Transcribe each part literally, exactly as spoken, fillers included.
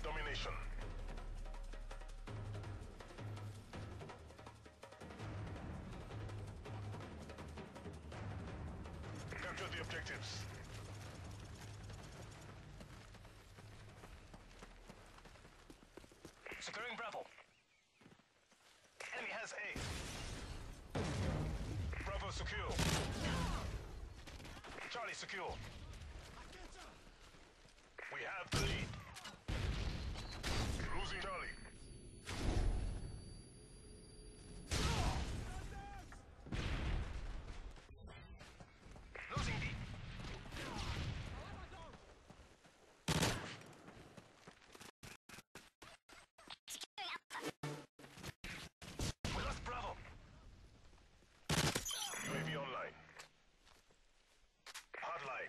domination. Capture the objectives. Securing Bravo. Enemy has A. Bravo secure. Charlie secure. We have the lead. Losing Charlie. Losing D. We lost Bravo. U A V online. Hardline.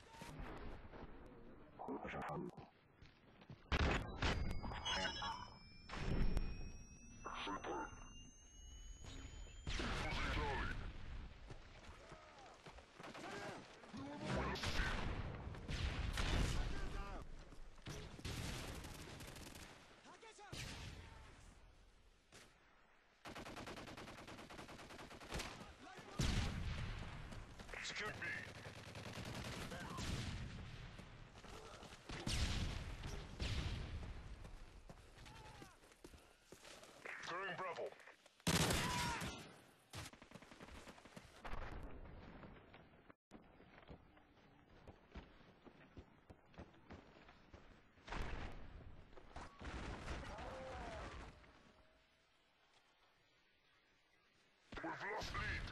Secure B. Securing Bravo. We've lost lead.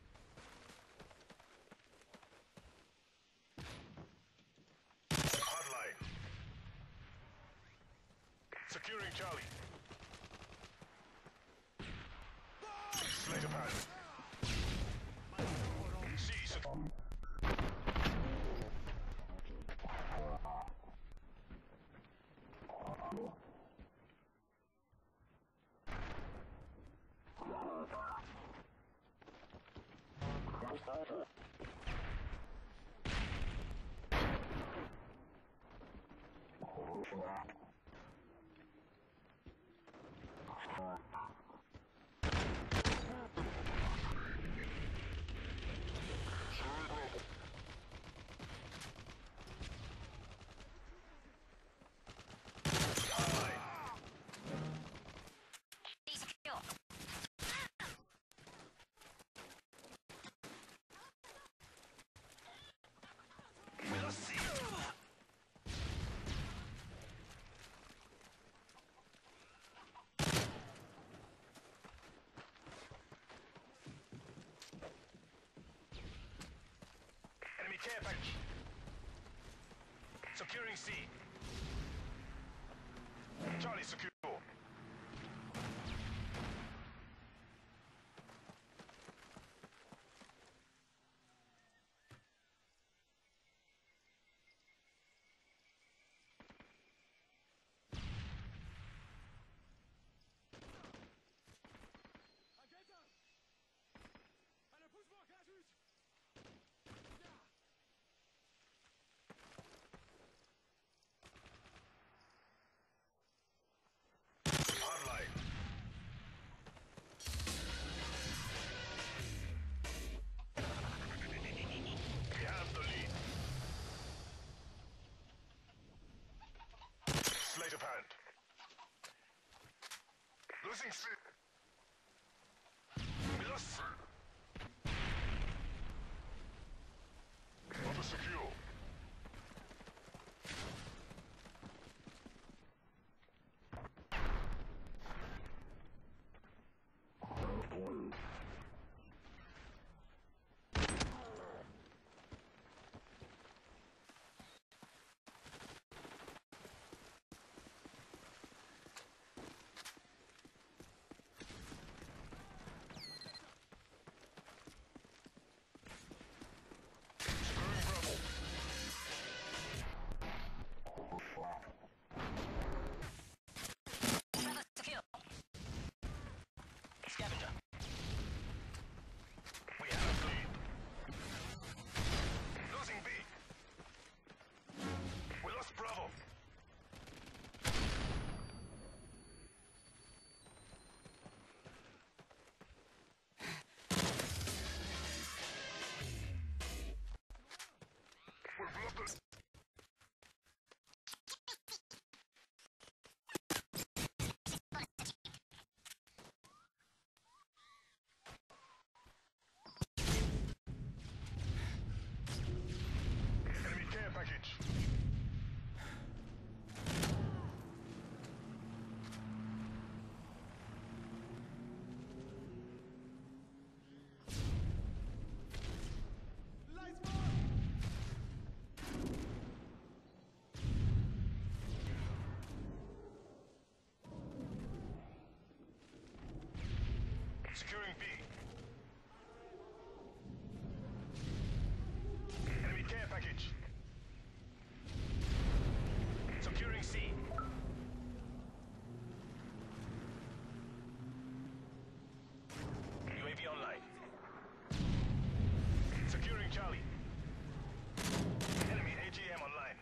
Hardline. Securing Charlie. Later pad. C secure. We lost C. Enemy care package. Securing C. Charlie secure. Hardline. We have the lead. Sleight of hand. Losing C. We lost C. Bravo secure. Securing B. Enemy care package. Securing C. U A V online. Securing Charlie. Enemy A G M online.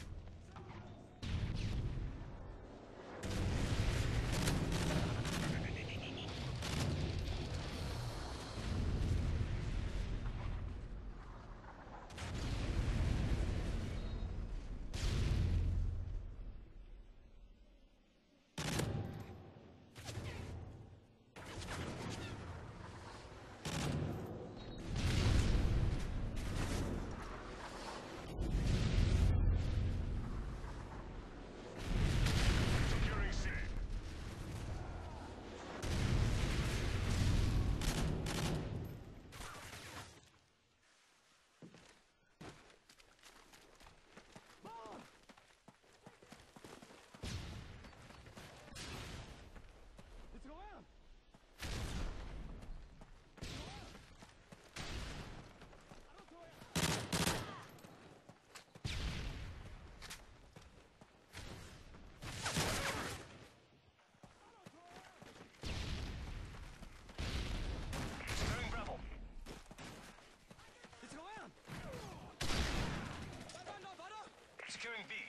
Securing B.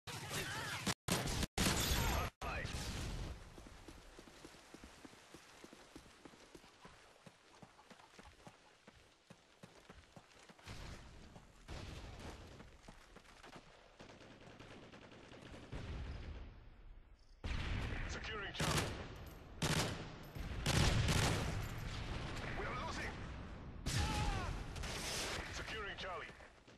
Allied. Securing Charlie. We are losing. Securing Charlie.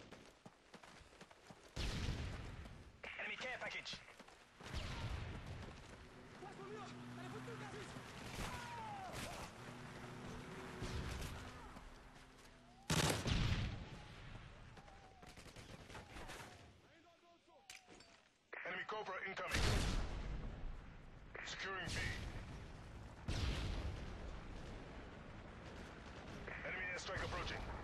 Enemy care package. Enemy Cobra incoming. Securing B. Enemy airstrike approaching.